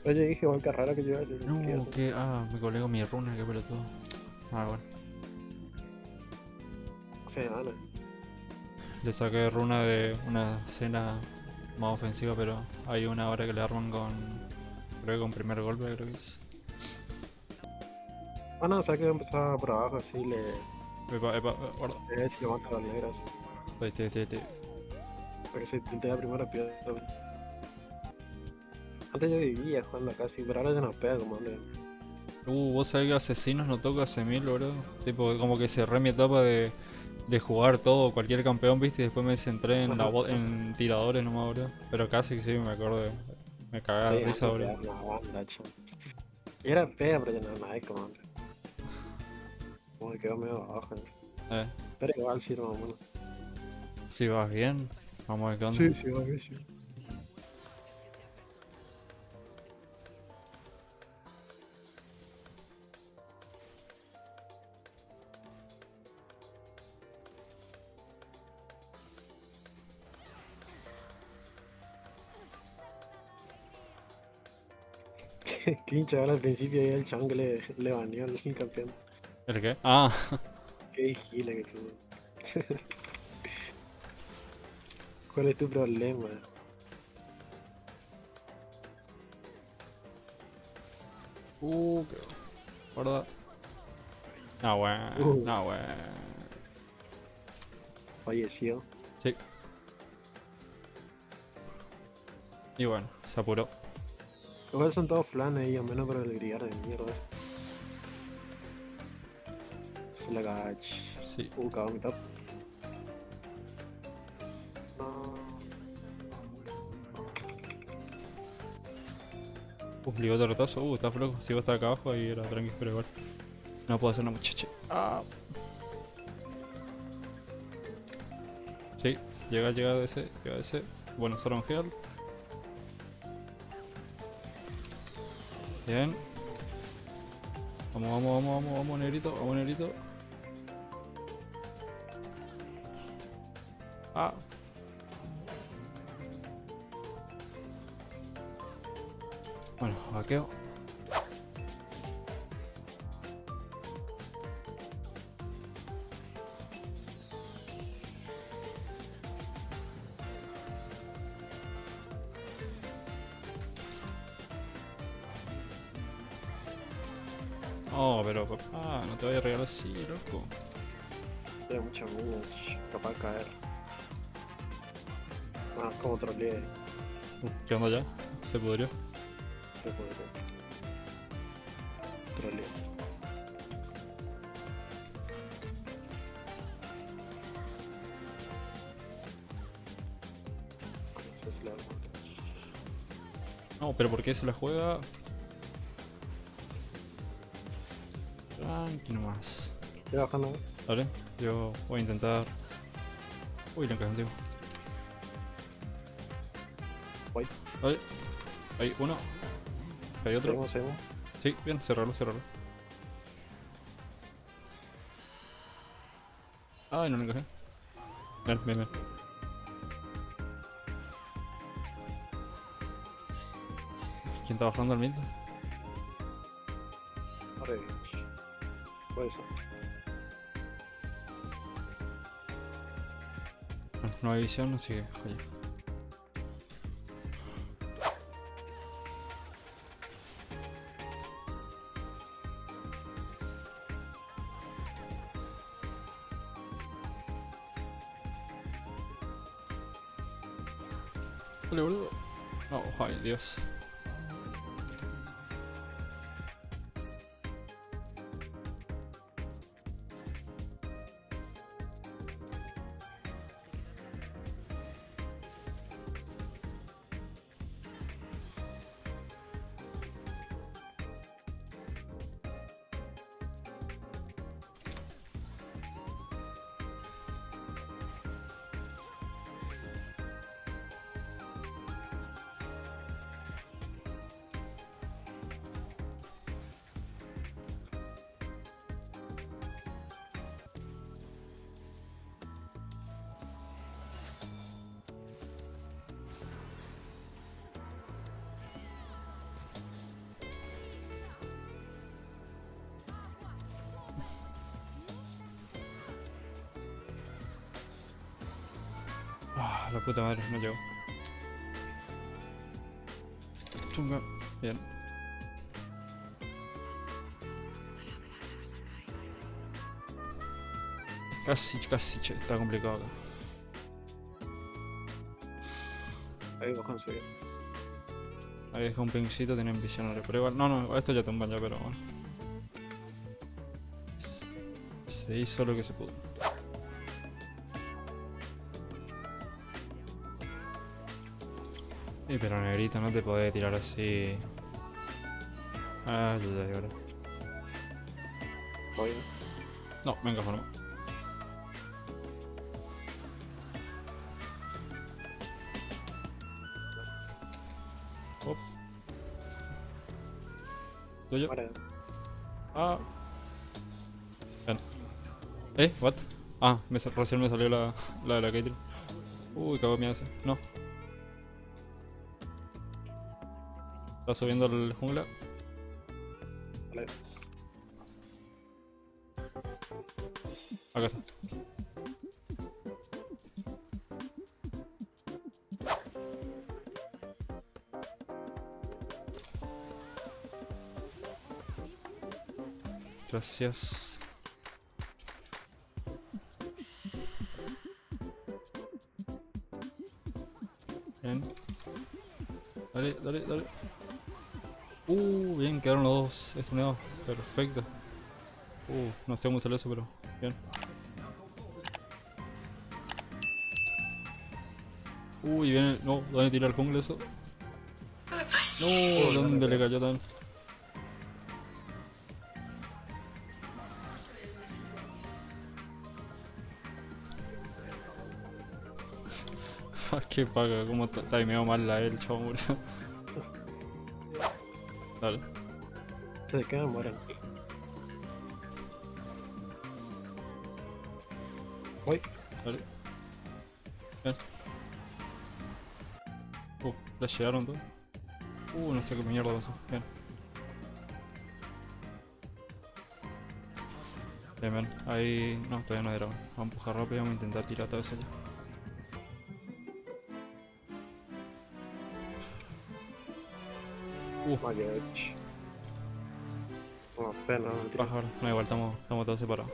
Oye, dije, igual que raro que yo quería No, hacer. que. Ah, me colego mi runa, qué pelotudo. Ah, bueno. Se gana. Le saqué runa de una escena más ofensiva, pero hay una hora que le arman con. Creo que con primer golpe, creo que es. Bueno, o sea que empezaba por abajo, así Epa, epa, guarda. si lo mata a los negros. Ahí. Porque si te la primera piedra. Antes yo vivía jugando casi, pero ahora ya no pega como antes. Vos sabés que asesinos no toco hace mil, bro. Tipo, como que cerré mi etapa de jugar todo, cualquier campeón, viste, y después me centré en, Ajá. en tiradores nomás, bro. Pero casi que sí, me acuerdo. Me cagaba de Sí, risa, antes bro. pegaba una banda, chamo. Y era pega, pero ya no nada como antes. Como que quedó medio abajo. ¿No? Eh, Pero igual sí, no, bueno. si vas bien, vamos a ver qué onda. Sí, sí, obvio, sí. Qué hinchado al principio y el chabón que le baneó al campeón. ¿El qué? Ah, Qué gila que tú. ¿Cuál es tu problema? qué guarda. No, bueno, Uh, no, bueno. falleció. Sí, y bueno, se apuró. Igual son todos flanes y a menos por el grillar de mierda. Se la gach. Sí. Cago en mi top. No. Ligó de retazo. Está flojo. Si vos estás acá abajo, ahí era tranqui, pero igual. No puedo hacer una muchacha. Ah, sí. Llega de ese, llega de ese. Bueno, Soron Heal. Bien. Vamos, negrito, vamos, negrito. Ah, bueno, vaqueo. Oh, pero papá, no te voy a regalar así, loco. Tiene mucha mina. Capaz de caer. Más como troleé. ¿Qué onda ya? Se pudrió. Se puede troleé. No sé si le hago. No, pero ¿por qué se la juega? Tranqui nomás. Estoy bajando. Vale, yo voy a intentar. Uy, le encajé encima. Voy. Vale, hay uno. Hay otro. Seguimos. Sí, bien, cerrarlo, cerrarlo. Ay, no le encajé. Bien. ¿Quién está bajando al mid? Arre. Puede ser. No hay visión, así que joya. Vale, boludo. No, ay, Dios. Ah, la puta madre, no llegó. Chunga. Bien. Casi, che, está complicado acá. Ahí vos conseguís. Ahí dejé un pingcito, tienen visionario. Pero igual, no, esto ya tumba ya, pero bueno. Se hizo lo que se pudo. Pero negrito, no te podés tirar así. Ah, ya, ahora. Voy. No, venga, forma. Hop. Tuyo. Muere. Ah. Bien. What? Ah, recién me salió la de la Caitlyn. Uy, cagó mi ese. No. Está subiendo el jungla. Vale. Acá está. Gracias. Bien. Dale. Bien, quedaron los dos estuneados. Perfecto. No sé cómo salió eso, pero bien. Viene. No, ¿dónde tira el jungle eso? No, ¿dónde le cayó tan? Qué paga, cómo timeó mal la el chavo murió. Dale. Se quedan, mueren. Voy. Dale. Bien. ¿La llegaron todos? No sé qué mierda pasó. Bien. Bien. Ahí. No, todavía no era. Vamos a empujar rápido, vamos a intentar tirar todo eso ya. Vale. No, pena, no tiro. Bajar. No, igual estamos todos separados.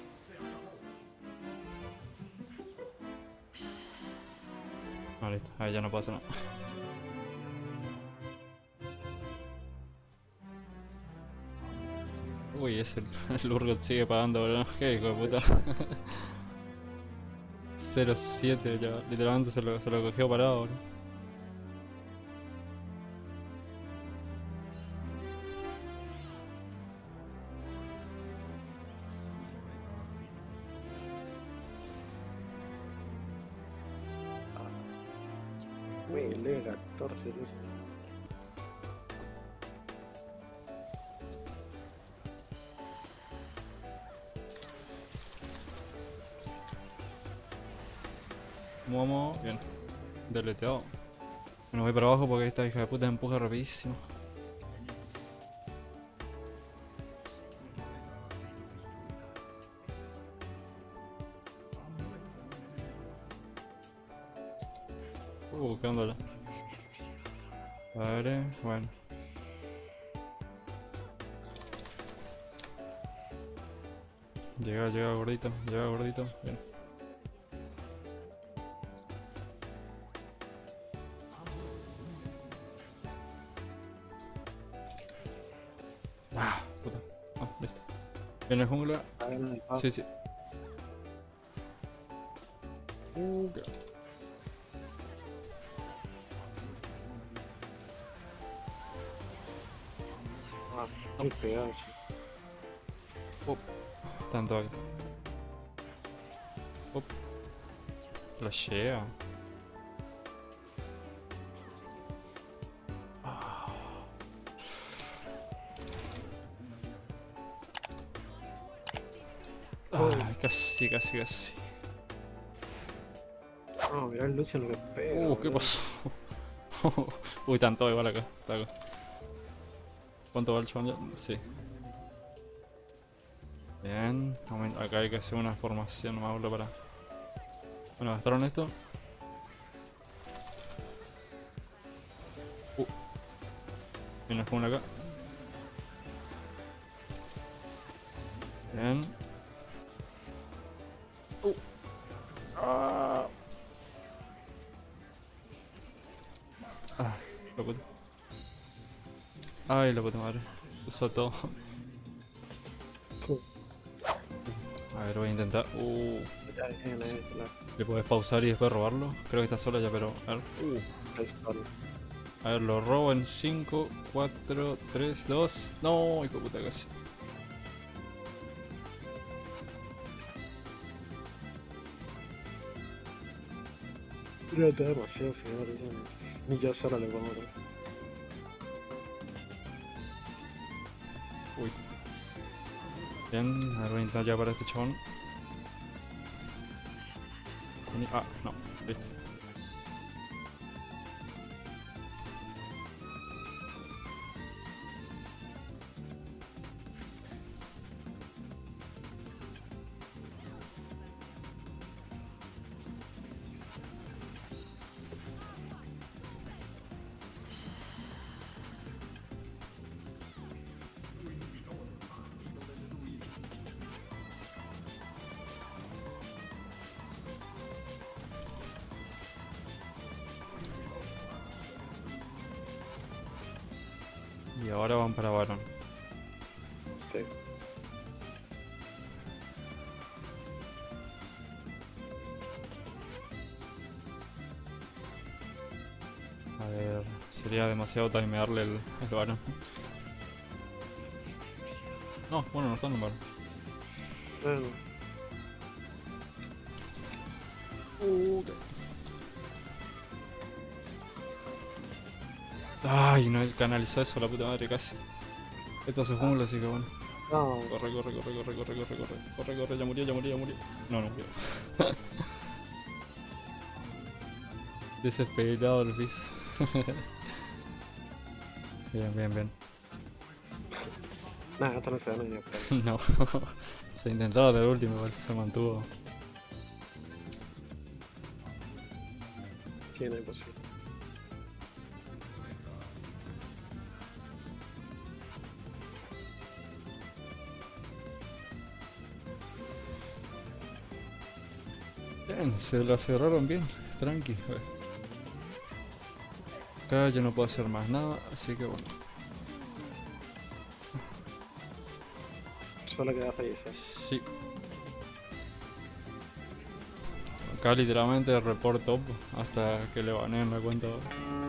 No, listo. Ahí ya no pasa nada. El Urgot sigue pagando, bro. Qué hijo de puta. 0-7 ya. Literalmente se lo cogió parado, bro. Uy, le 14, listo. Vamos, bien. Deleteado. Me voy para abajo porque esta hija de puta empuja rapidísimo. ¿Qué onda? Vale, bueno. Llega gordito, bien. Puta. Listo. Viene el jungla. Sí. Okay. Muy pegado. Tanto acá. Flashea. Casi. No, mirá el Lucian lo que pega. ¿Qué pasó? Tanto igual acá. ¿Cuánto va el chabón ya? Sí. Bien. Acá hay que hacer una formación más para... Bueno, gastaron esto. Viene la jungla acá. Bien. Ah. Ah, la puta. Ay, la puta madre. Usó todo. A ver, voy a intentar. Ya, ya, ya, ¿Le puedes pausar y después robarlo? Creo que está sola ya, pero. A ver. A ver, lo robo en 5, 4, 3, 2. No, hijo de puta, casi. Pero está demasiado feo, ni yo solo le puedo matar. Uy. Bien, a ver, voy a intentar ya para este chabón. Ah, no, listo. Y ahora van para Baron. Sí. A ver, sería demasiado timearle el Baron. No, bueno, no están en Baron. Bueno, Ay, no canalizó eso, la puta madre, casi. Esto se jungla, así que bueno. no, Corre, corre, corre, corre, corre, corre, corre. Corre, corre, ya murió, ya murió, ya murió. No, no murió. Desesperado el bis. Bien, bien, bien. nada, esto no se da ni a No. Se intentó el último, igual se mantuvo. Sí, no es posible. Bien, se la cerraron bien, tranqui. Acá yo no puedo hacer más nada, así que bueno. Solo queda fallecer. Sí. Acá literalmente report top hasta que le baneen la cuenta.